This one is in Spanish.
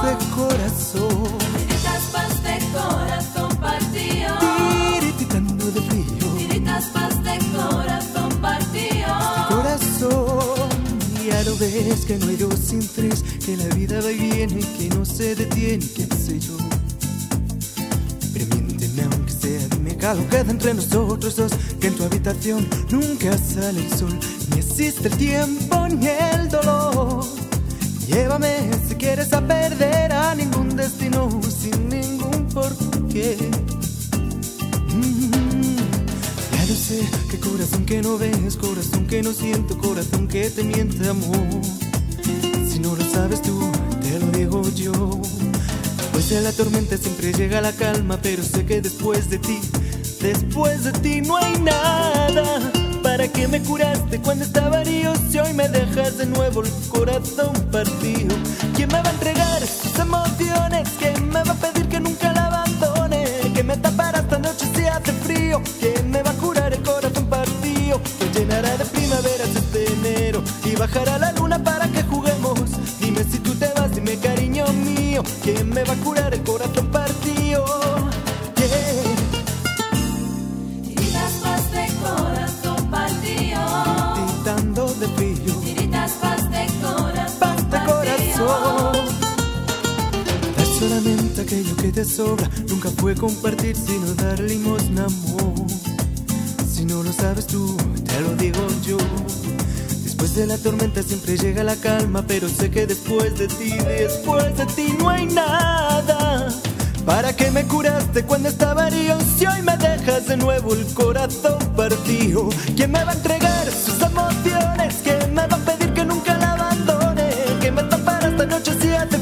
de corazón. Tiritas paz de corazón partido. Tiritando de frío. Tiritas paz de corazón partido. Corazón, ya lo ves que no hay dos sin tres, que la vida va y viene, que no se detiene, qué sé yo. Pero miénteme aunque sea, dime que algo queda entre nosotros dos, que en tu habitación nunca sale el sol, ni existe el tiempo ni el dolor. Llévame si quieres a perder a ningún destino, sin ningún porqué. Ya lo sé, que corazón que no ves, corazón que no siento, corazón que te miente, amor. Si no lo sabes tú, te lo digo yo. Después de la tormenta siempre llega la calma, pero sé que después de ti no hay nada. ¿Para qué me curaste cuando estaba herido? Si hoy me dejas de nuevo el corazón partido. ¿Quién me va a entregar sus emociones? ¿Quién me va a pedir que nunca la abandone? ¿Que me tapará esta noche si hace frío? ¿Quién me va a curar el corazón partido? Que llenará de primaveras este enero y bajará la luna para que juguemos. Dime si tú te vas, dime cariño mío, ¿quién me va a curar el corazón partido? Tiritas paz de corazón partido. Tiritando de frío. Tiritas paz de corazón Paz de partido. corazón. Dar solamente aquello que te sobra, nunca fue compartir sino dar limosna, amor. Si no lo sabes tú, te lo digo yo. Después de la tormenta siempre llega la calma, pero sé que después de ti no hay nada. ¿Para qué me curaste cuando estaba herido? Si hoy me dejas de nuevo el corazón partido. ¿Quién me va a entregar sus emociones? ¿Quién me va a pedir que nunca la abandone? ¿Quién me tapará esta noche si hace